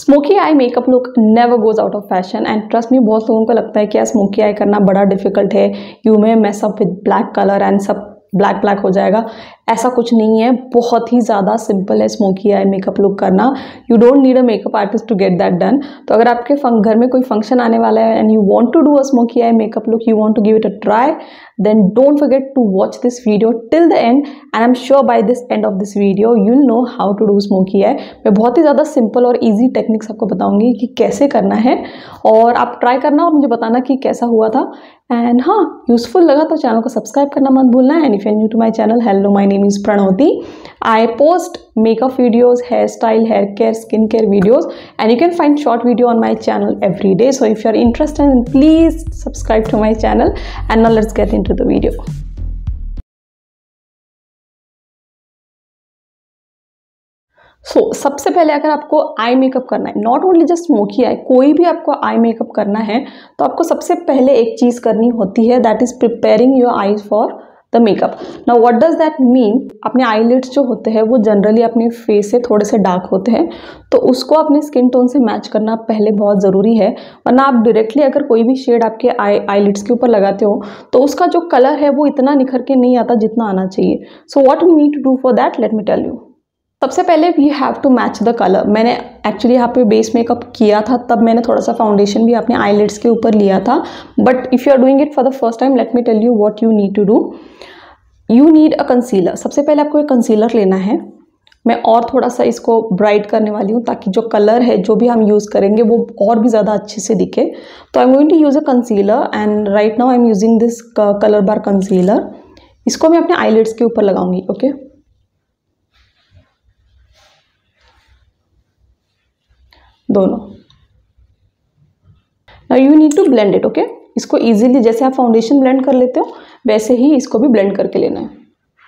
Smoky eye makeup look never goes out of fashion and trust me, बहुत लोगों को लगता है कि यार स्मोकी आई करना बड़ा डिफिकल्ट है, you may mess up with black colour and सब ब्लैक ब्लैक हो जाएगा। ऐसा कुछ नहीं है, बहुत ही ज़्यादा सिंपल है स्मोकी आई मेकअप लुक करना। You don't need a makeup artist to get that done. तो अगर आपके घर में कोई फंक्शन आने वाला है and you want to do a smoky eye makeup look, you want to give it a try, then don't forget to watch this video till the end and I am sure by this end of this video you will know how to do smoky eye. मैं बहुत ही ज़्यादा simple और easy techniques आपको बताऊंगी कि कैसे करना है, और आप ट्राई करना और मुझे बताना कि कैसा हुआ था। एंड हाँ, यूजफुल लगा तो चैनल को सब्सक्राइब करना मत भूलना। And if you are new to my channel, hello, my name is Pranoti. I post makeup videos, hairstyle, hair care, skincare videos, and you can find short video on my channel every day. So if you are interested, then please subscribe to my channel. And now let's get into the video. सबसे पहले अगर आपको आई makeup करना है, not only just smoky eye, कोई भी आपको आई makeup करना है, तो आपको सबसे पहले एक चीज़ करनी होती है, that is preparing your eyes for the makeup. Now what does that mean? अपने आईलिड्स जो होते हैं वो जनरली अपने फेस से थोड़े से डार्क होते हैं, तो उसको अपने स्किन टोन से मैच करना पहले बहुत ज़रूरी है। वरना आप डायरेक्टली अगर कोई भी शेड आपके आईलिड्स के ऊपर लगाते हो तो उसका जो कलर है वो इतना निखर के नहीं आता जितना आना चाहिए। So what we need to do for that, let me tell you. सबसे पहले we have to match the colour. मैंने एक्चुअली यहाँ पे बेस मेकअप किया था, तब मैंने थोड़ा सा फाउंडेशन भी अपने आईलिड्स के ऊपर लिया था, but if you are doing it for the first time, let me tell you what you need to do. You need a concealer. सबसे पहले आपको एक कंसीलर लेना है। मैं और थोड़ा सा इसको ब्राइट करने वाली हूँ ताकि जो कलर है जो भी हम यूज़ करेंगे वो और भी ज़्यादा अच्छे से दिखे। तो I am going to use a concealer and right now I am using this colour bar concealer. इसको मैं अपने आईलिड्स के ऊपर लगाऊंगी। ओके, दोनों। Now you need to blend it. Okay, इसको इजीली जैसे आप फाउंडेशन ब्लेंड कर लेते हो वैसे ही इसको भी ब्लेंड करके लेना है।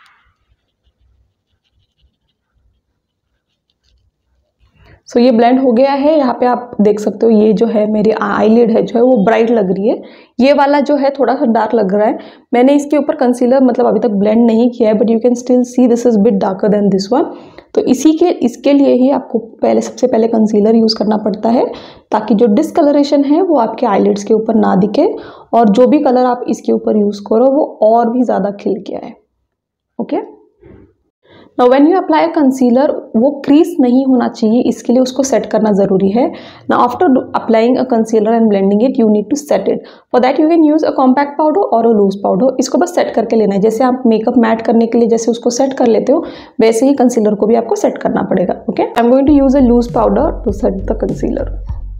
सो ये ब्लेंड हो गया है। यहाँ पे आप देख सकते हो ये जो है मेरी आईलिड है जो है वो ब्राइट लग रही है, ये वाला जो है थोड़ा सा डार्क लग रहा है। मैंने इसके ऊपर कंसीलर मतलब अभी तक ब्लेंड नहीं किया है, but you can still see this is bit darker than this one. तो इसके लिए ही आपको सबसे पहले कंसीलर यूज़ करना पड़ता है ताकि जो डिसकलरेशन है वो आपके आईलिड्स के ऊपर ना दिखे और जो भी कलर आप इसके ऊपर यूज़ करो वो और भी ज़्यादा खिल के आए। Okay, now when you apply concealer वो क्रीज नहीं होना चाहिए, इसके लिए उसको सेट करना ज़रूरी है। Now after applying a concealer and blending it you need to set it. For that you can use a compact powder or a loose powder. इसको बस सेट करके लेना है। जैसे आप मेकअप मैट करने के लिए जैसे उसको सेट कर लेते हो वैसे ही कंसीलर को भी आपको सेट करना पड़ेगा। Okay, I am going to use a loose powder to set the concealer.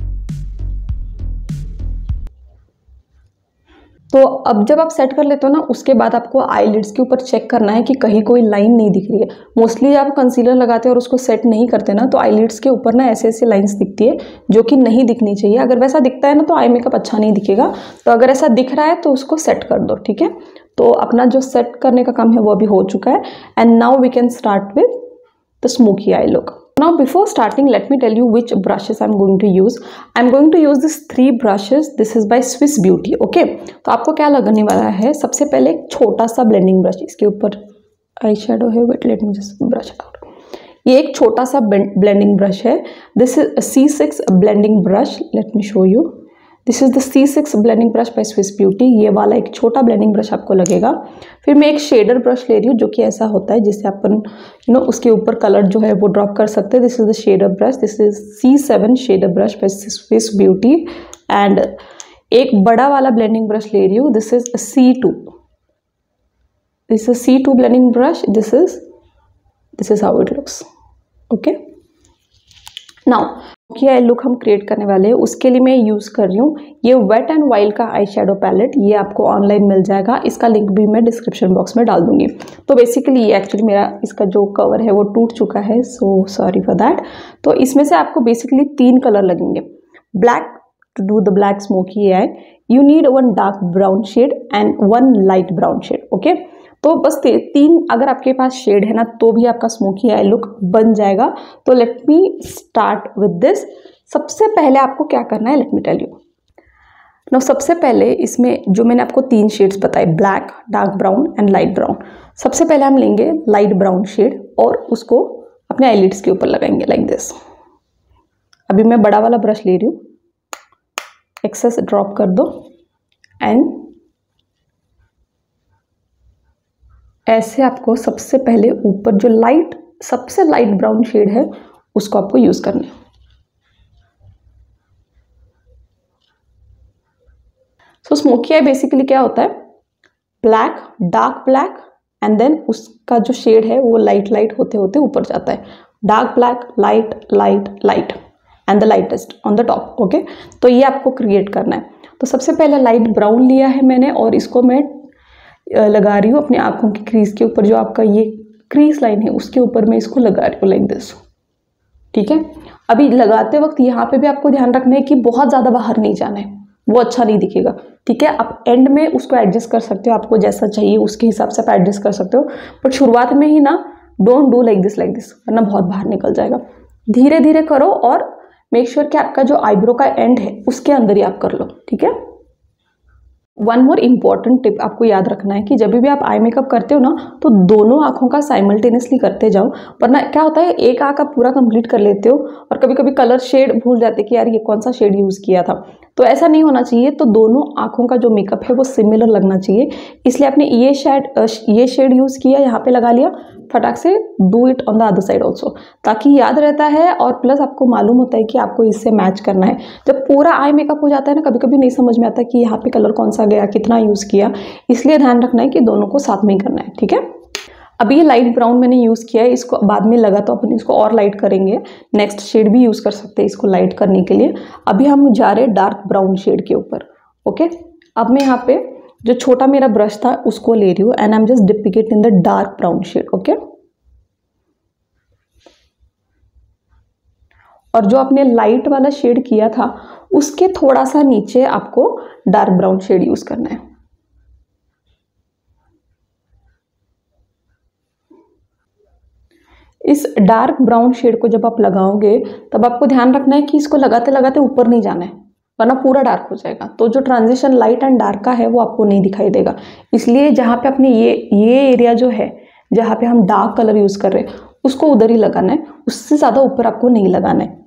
तो अब जब आप सेट कर लेते हो ना, उसके बाद आपको आईलिड्स के ऊपर चेक करना है कि कहीं कोई लाइन नहीं दिख रही है। मोस्टली आप कंसीलर लगाते हो और उसको सेट नहीं करते ना, तो आईलिड्स के ऊपर ना ऐसे ऐसे लाइंस दिखती है जो कि नहीं दिखनी चाहिए। अगर वैसा दिखता है ना तो आई मेकअप अच्छा नहीं दिखेगा। तो अगर ऐसा दिख रहा है तो उसको सेट कर दो। ठीक है, तो अपना जो सेट करने का काम है वो अभी हो चुका है। And now we can start with the smoky eye look. Now before starting, let me tell you which brushes I'm going to use. I'm going to use these 3 brushes. This is by Swiss Beauty. Okay, तो आपको क्या लगने वाला है? सबसे पहले एक छोटा सा ब्लेंडिंग ब्रश, इसके ऊपर आई शेडो है, but let me just brush out. ये एक छोटा सा ब्लेंडिंग ब्रश है। This is C6 blending brush. Let me show you. This is the C6 blending brush by Swiss Beauty. ये वाला एक छोटा ब्लेंडिंग ब्रश आपको लगेगा। फिर मैं एक शेडर ब्रश ले रही हूँ जो कि ऐसा होता है जिससे अपन उसके ऊपर कलर जो है वो ड्रॉप कर सकते हैं। This is the shader brush. This is C7 shader brush by Swiss Beauty. And एक बड़ा वाला ब्लेंडिंग ब्रश ले रही हूँ। This is C2। This is C2 blending brush. This is how it looks. Okay, now क्या look हम create करने वाले हैं उसके लिए मैं यूज़ कर रही हूँ ये वेट एंड वाइल्ड का आई शेडो पैलेट। ये आपको ऑनलाइन मिल जाएगा, इसका लिंक भी मैं डिस्क्रिप्शन बॉक्स में डाल दूंगी। तो बेसिकली ये एक्चुअली मेरा इसका जो कवर है वो टूट चुका है, सो सॉरी फॉर दैट। तो इसमें से आपको बेसिकली 3 कलर लगेंगे। Black to do the black smoky eye, you need 1 dark brown shade and 1 light brown shade. Okay, तो बस 3 अगर आपके पास शेड है ना तो भी आपका स्मोकी आई लुक बन जाएगा। तो let me start with this. सबसे पहले आपको क्या करना है, let me tell you. Now सबसे पहले इसमें जो मैंने आपको 3 शेड्स बताए, black, dark brown and light brown. सबसे पहले हम लेंगे लाइट ब्राउन शेड और उसको अपने आईलिड्स के ऊपर लगाएंगे लाइक दिस। अभी मैं बड़ा वाला ब्रश ले रही हूँ, एक्सेस ड्रॉप कर दो एंड ऐसे आपको सबसे पहले ऊपर जो सबसे लाइट ब्राउन शेड है उसको आपको यूज करना है। सो स्मोकी आई बेसिकली क्या होता है, black, dark black and then उसका जो शेड है वो लाइट लाइट होते होते ऊपर जाता है। Dark black, light light light and the lightest on the top. Okay, तो ये आपको क्रिएट करना है। तो सबसे पहले लाइट ब्राउन लिया है मैंने और इसको मैं लगा रही हूँ अपनी आंखों की क्रीज के ऊपर, जो आपका ये क्रीज लाइन है उसके ऊपर मैं इसको लगा रही हूँ लाइक दिस। ठीक है, अभी लगाते वक्त यहाँ पे भी आपको ध्यान रखना है कि बहुत ज़्यादा बाहर नहीं जाना है, वो अच्छा नहीं दिखेगा। ठीक है, आप एंड में उसको एडजस्ट कर सकते हो, आपको जैसा चाहिए उसके हिसाब से आप एडजस्ट कर सकते हो, बट शुरुआत में ही ना डोंट डू लाइक दिस वरना बहुत बाहर निकल जाएगा। धीरे धीरे करो और मेक श्योर कि आपका जो आईब्रो का एंड है उसके अंदर ही आप कर लो। ठीक है, वन मोर इम्पॉर्टेंट टिप आपको याद रखना है कि जब भी आप आई मेकअप करते हो ना तो दोनों आंखों का साइमल्टेनियसली करते जाओ, वरना क्या होता है एक आंख आप पूरा कंप्लीट कर लेते हो और कभी कभी कलर शेड भूल जाते कि यार ये कौन सा शेड यूज़ किया था। तो ऐसा नहीं होना चाहिए, तो दोनों आंखों का जो मेकअप है वो सिमिलर लगना चाहिए, इसलिए आपने ये शेड यूज़ किया, यहाँ पे लगा लिया, फटाक से do it on the other side also, ताकि याद रहता है और प्लस आपको मालूम होता है कि आपको इससे मैच करना है। जब पूरा आई मेकअप हो जाता है ना, कभी कभी नहीं समझ में आता कि यहाँ पे कलर कौन सा गया, कितना यूज़ किया, इसलिए ध्यान रखना है कि दोनों को साथ में ही करना है। ठीक है, अभी ये लाइट ब्राउन मैंने यूज़ किया है, इसको बाद में लगा तो अपन इसको और लाइट करेंगे, नेक्स्ट शेड भी यूज़ कर सकते हैं इसको लाइट करने के लिए। अभी हम जा रहे हैं डार्क ब्राउन शेड के ऊपर। ओके, अब मैं यहाँ पे जो छोटा मेरा ब्रश था उसको ले रही हूँ and I am just dipping it in the dark brown shade. Okay, और जो आपने लाइट वाला शेड किया था उसके थोड़ा सा नीचे आपको डार्क ब्राउन शेड यूज करना है। इस डार्क ब्राउन शेड को जब आप लगाओगे तब आपको ध्यान रखना है कि इसको लगाते लगाते ऊपर नहीं जाना है, वरना पूरा डार्क हो जाएगा। तो जो ट्रांजिशन लाइट एंड डार्क का है वो आपको नहीं दिखाई देगा, इसलिए जहाँ पे अपने ये एरिया जो है जहाँ पे हम डार्क कलर यूज कर रहे हैं उसको उधर ही लगाना है, उससे ज़्यादा ऊपर आपको नहीं लगाना है।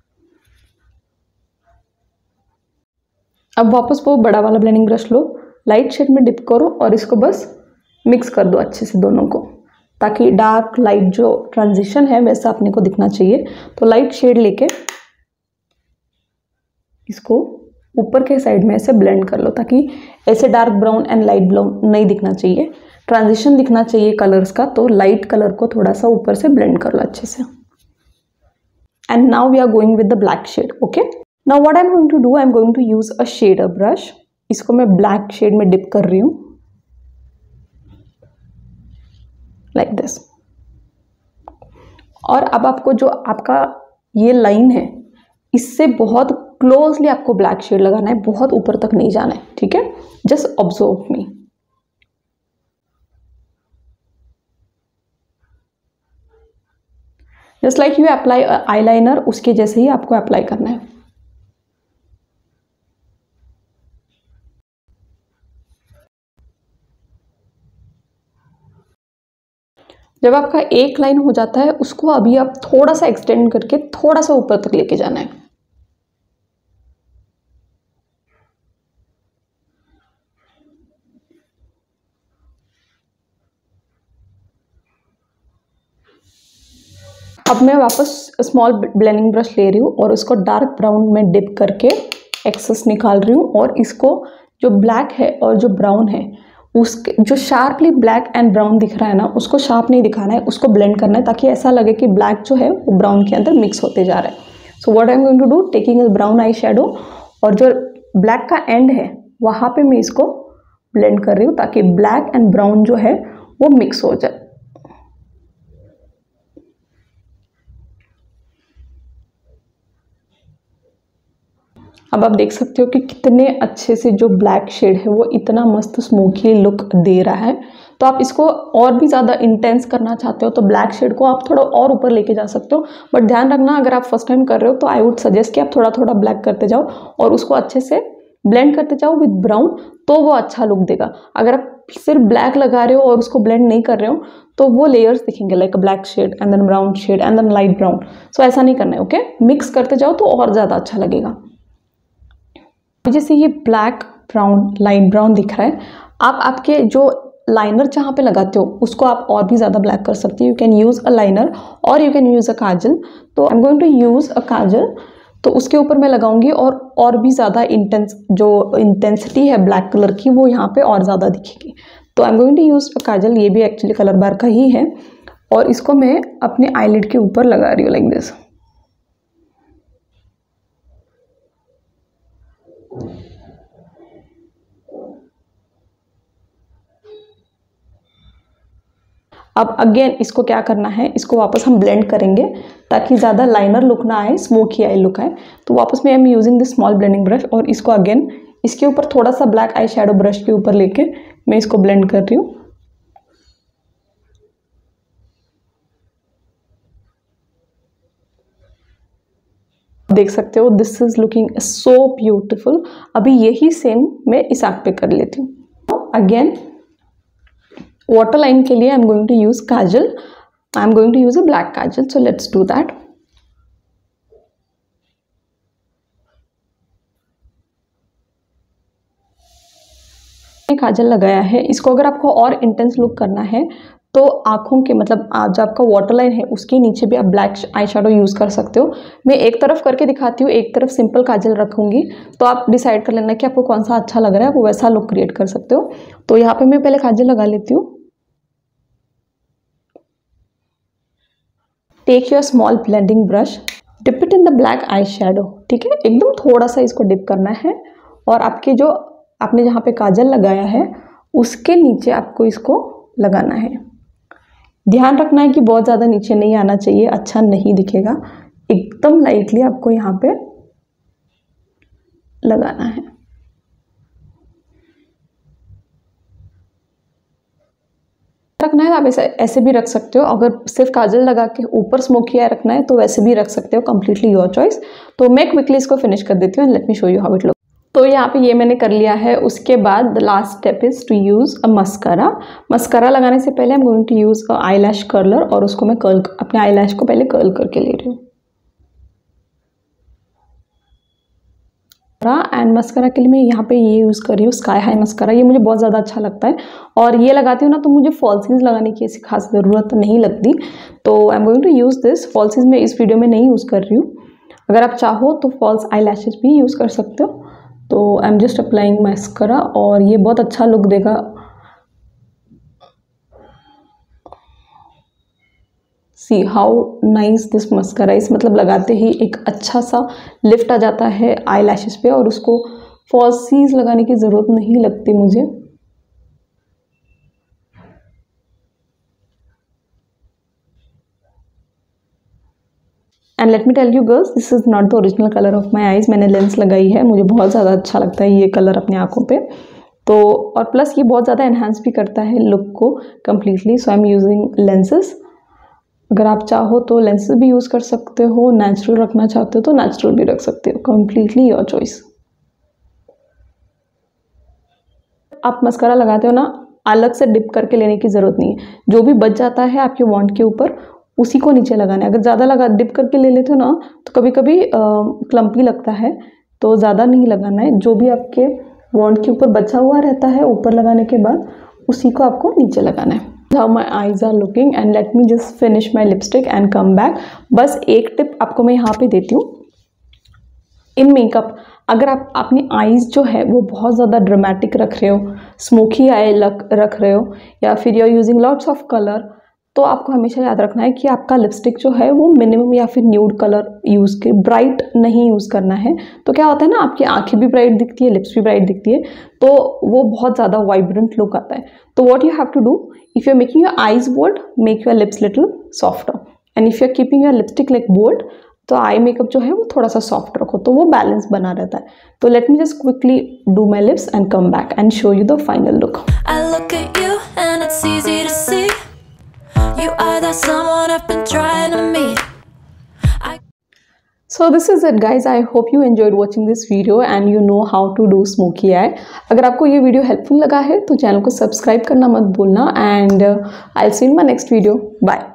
अब वापस वो बड़ा वाला ब्लेंडिंग ब्रश लो, लाइट शेड में डिप करो और इसको बस मिक्स कर दो अच्छे से दोनों को, ताकि डार्क लाइट जो ट्रांजिशन है वैसा अपने को दिखना चाहिए। तो लाइट शेड लेके इसको ऊपर के साइड में ऐसे ब्लेंड कर लो, ताकि ऐसे dark brown and light brown नहीं दिखना चाहिए, ट्रांजिशन दिखना चाहिए कलर्स का। तो लाइट कलर को थोड़ा सा ऊपर से ब्लेंड कर लो अच्छे से। And now we are going with the black shade. Okay, now what I am going to do, I am going to use a shader brush. इसको मैं ब्लैक शेड में डिप कर रही हूँ लाइक दिस। और अब आपको जो आपका ये लाइन है इससे बहुत क्लोजली आपको ब्लैक शेड लगाना है, बहुत ऊपर तक नहीं जाना है। ठीक है, just observe me. Just like you apply eyeliner, उसके जैसे ही आपको अप्लाई करना है। जब आपका एक लाइन हो जाता है उसको अभी आप थोड़ा सा एक्सटेंड करके थोड़ा सा ऊपर तक लेके जाना है। अब मैं वापस स्मॉल ब्लेंडिंग ब्रश ले रही हूँ और उसको डार्क ब्राउन में डिप करके एक्सेस निकाल रही हूँ, और इसको जो ब्लैक है और जो ब्राउन है उसके जो शार्पली ब्लैक एंड ब्राउन दिख रहा है ना, उसको शार्प नहीं दिखाना है, उसको ब्लेंड करना है, ताकि ऐसा लगे कि ब्लैक जो है वो ब्राउन के अंदर मिक्स होते जा रहा है। So what I am going to do, taking brown eye shadow और जो ब्लैक का एंड है वहाँ पे मैं इसको ब्लेंड कर रही हूँ, ताकि ब्लैक एंड ब्राउन जो है वो मिक्स हो जाए। अब आप देख सकते हो कि कितने अच्छे से जो ब्लैक शेड है वो इतना मस्त स्मोकी लुक दे रहा है। तो आप इसको और भी ज़्यादा इंटेंस करना चाहते हो तो ब्लैक शेड को आप थोड़ा और ऊपर लेके जा सकते हो, बट ध्यान रखना अगर आप फर्स्ट टाइम कर रहे हो तो आई वुड सजेस्ट कि आप थोड़ा थोड़ा ब्लैक करते जाओ और उसको अच्छे से ब्लेंड करते जाओ विद ब्राउन, तो वो अच्छा लुक देगा। अगर आप सिर्फ ब्लैक लगा रहे हो और उसको ब्लेंड नहीं कर रहे हो तो वो लेयर्स दिखेंगे, like black shade and then brown shade and then light brown. So ऐसा नहीं करना है, ओके। मिक्स करते जाओ तो और ज़्यादा अच्छा लगेगा। जैसे ये ब्लैक ब्राउन लाइट ब्राउन दिख रहा है, आप आपके जो लाइनर जहाँ पे लगाते हो उसको आप और भी ज़्यादा ब्लैक कर सकते हो। You can use a liner और you can use a kajal. तो I am going to use a kajal, तो उसके ऊपर मैं लगाऊंगी और भी ज़्यादा जो इंटेंसिटी है ब्लैक कलर की वो यहाँ पे और ज़्यादा दिखेगी। तो I am going to use a kajal, ये भी एक्चुअली कलर बार का ही है, और इसको मैं अपने आईलिड के ऊपर लगा रही हूँ लाइक दिस। अब अगेन इसको क्या करना है, इसको वापस हम ब्लेंड करेंगे ताकि ज़्यादा लाइनर लुक ना आए, स्मोकी आई लुक आए। तो वापस में I am using this small blending brush और इसको अगेन इसके ऊपर थोड़ा सा ब्लैक आई शेडो ब्रश के ऊपर लेके मैं इसको ब्लेंड कर रही हूँ। देख सकते हो this is looking so beautiful. अभी यही सेम मैं इस आँख पे कर लेती हूँ। अगेन वाटर लाइन के लिए I am going to use kajal, I am going to use a black kajal, so let's do that. Kajal लगाया है, इसको अगर आपको और इंटेंस लुक करना है तो आँखों के मतलब जो आपका वाटर लाइन है उसके नीचे भी आप ब्लैक आई शेडो यूज़ कर सकते हो। मैं एक तरफ करके दिखाती हूँ, एक तरफ सिंपल काजल रखूँगी, तो आप डिसाइड कर लेना कि आपको कौन सा अच्छा लग रहा है, वो वैसा लुक क्रिएट कर सकते हो। तो यहाँ पे मैं पहले काजल लगा लेती हूँ। Take your small blending brush, dip it in the black eye shadow, ठीक है, एकदम थोड़ा सा इसको डिप करना है और आपके जो आपने जहाँ पे काजल लगाया है उसके नीचे आपको इसको लगाना है। ध्यान रखना है कि बहुत ज़्यादा नीचे नहीं आना चाहिए, अच्छा नहीं दिखेगा। एकदम लाइटली आपको यहाँ पे लगाना है। रखना है आप ऐसे भी रख सकते हो, अगर सिर्फ काजल लगा के ऊपर स्मोकी आई रखना है तो वैसे भी रख सकते हो, कंप्लीटली योर चॉइस। तो मैं क्विकली इसको फिनिश कर देती हूँ and let me show you how it look. तो यहाँ पे ये मैंने कर लिया है। उसके बाद the last step is to use a mascara. Mascara लगाने से पहले I am going to use a eyelash curler और उसको मैं कर्ल अपने आई लैश को पहले कर्ल करके ले रही हूँ। एंड मस्कारा के लिए मैं यहाँ पे ये यूज़ कर रही हूँ स्काई हाई मस्कारा, ये मुझे बहुत ज़्यादा अच्छा लगता है और ये लगाती हूँ ना तो मुझे फॉल्सीज लगाने की ऐसी खास ज़रूरत नहीं लगती। तो I am going to use this. Falsies मैं इस वीडियो में नहीं यूज़ कर रही हूँ, अगर आप चाहो तो फॉल्स आई लैशेज भी यूज़ कर सकते हो। तो I am just applying mascara और ये बहुत अच्छा लुक देगा। See how nice this mascara is, मतलब लगाते ही एक अच्छा सा लिफ्ट आ जाता है आई लैशेस पे और उसको फॉल्सीज लगाने की ज़रूरत नहीं लगती मुझे। And let me tell you girls, this is not the original colour of my eyes. मैंने लेंस लगाई है, मुझे बहुत ज़्यादा अच्छा लगता है ये कलर अपनी आँखों पे। तो और प्लस ये बहुत ज़्यादा एनहांस भी करता है लुक को completely. So I am using lenses. अगर आप चाहो तो लेंसेज भी यूज़ कर सकते हो, नेचुरल रखना चाहते हो तो नेचुरल भी रख सकते हो, कम्प्लीटली योर चॉइस। आप मस्कारा लगाते हो ना, अलग से डिप करके लेने की ज़रूरत नहीं है, जो भी बच जाता है आपके वॉन्ट के ऊपर उसी को नीचे लगाना है। अगर ज़्यादा डिप करके ले लेते हो ना तो कभी कभी क्लम्पी लगता है, तो ज़्यादा नहीं लगाना है। जो भी आपके वॉन्ट के ऊपर बचा हुआ रहता है ऊपर लगाने के बाद उसी को आपको नीचे लगाना है। How my eyes are looking and let me just finish my lipstick and come back। बस एक टिप आपको मैं यहाँ पे देती हूँ इन मेकअप, अगर आप अपनी आईज जो है वो बहुत ज़्यादा ड्रामेटिक रख रहे हो, स्मोकी आई रख रहे हो या फिर you are using lots of colour, तो आपको हमेशा याद रखना है कि आपका लिपस्टिक जो है वो मिनिमम या फिर न्यूड कलर यूज़ के, ब्राइट नहीं यूज़ करना है। तो क्या होता है ना, आपकी आंखें भी ब्राइट दिखती है, लिप्स भी ब्राइट दिखती है, तो वो बहुत ज़्यादा वाइब्रेंट लुक आता है। तो what you have to do, if you are making your eyes bold, make your lips little softer, and if you are keeping your lipstick like bold, तो आई मेकअप जो है वो थोड़ा सा सॉफ्ट रखो, तो वो बैलेंस बना रहता है। तो let me just quickly do my lips and come back and show you the final look. So this is it guys, I hope you enjoyed watching this video and you know how to do smoky eye. अगर आपको ये video helpful लगा है तो channel को subscribe करना मत भूलना and I will see in my next video. Bye.